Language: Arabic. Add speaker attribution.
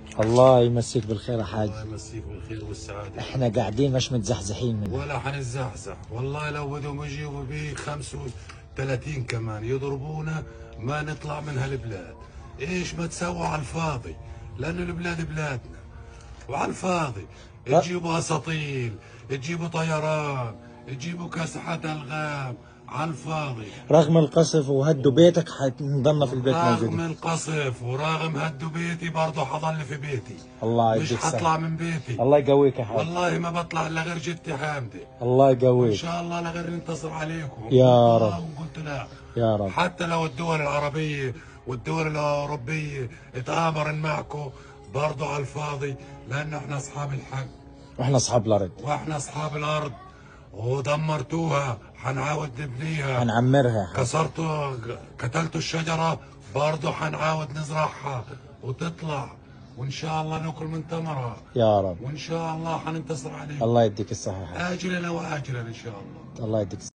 Speaker 1: الله يمسيك بالخير يا حاج.
Speaker 2: الله يمسيك بالخير والسعادة.
Speaker 1: احنا قاعدين مش متزحزحين منه.
Speaker 2: ولا حنتزحزح والله، لو بدهم يجيبوا بيه 35 كمان يضربونا ما نطلع من هالبلاد. ايش ما تسووا على الفاضي، لأنه البلاد بلادنا وعلى الفاضي. تجيبوا اساطيل، تجيبوا طيران، تجيبوا كاسحات الغام على الفاضي.
Speaker 1: رغم القصف وهدوا بيتك حنضلنا في البيت
Speaker 2: رغم
Speaker 1: موجودين.
Speaker 2: القصف ورغم هدوا بيتي برضه حضل في بيتي.
Speaker 1: الله
Speaker 2: مش
Speaker 1: يديك
Speaker 2: حطلع
Speaker 1: الصحة.
Speaker 2: من بيتي.
Speaker 1: الله يقويك يا حاج.
Speaker 2: والله ما بطلع الا غير جدتي حامده.
Speaker 1: الله
Speaker 2: وان
Speaker 1: يقويك
Speaker 2: شاء الله لغير ننتصر عليكم.
Speaker 1: يا رب.
Speaker 2: وقلت لا
Speaker 1: يا رب.
Speaker 2: حتى لو الدول العربيه والدول الاوروبيه تآمرن معكم برضه على الفاضي، لانه احنا اصحاب الحق
Speaker 1: واحنا اصحاب الارض.
Speaker 2: واحنا اصحاب الارض. ودمرتوها حنعاود نبنيها.
Speaker 1: هنعمرها يا حاج.
Speaker 2: كسرتوا قتلتوا الشجره برضه حنعاود نزرعها وتطلع، وان شاء الله ناكل من ثمرها
Speaker 1: يا رب.
Speaker 2: وان شاء الله حننتصر عليهم.
Speaker 1: الله يديك الصحة يا حاج.
Speaker 2: آجلا واجلا ان شاء الله.
Speaker 1: الله يديك الصحة.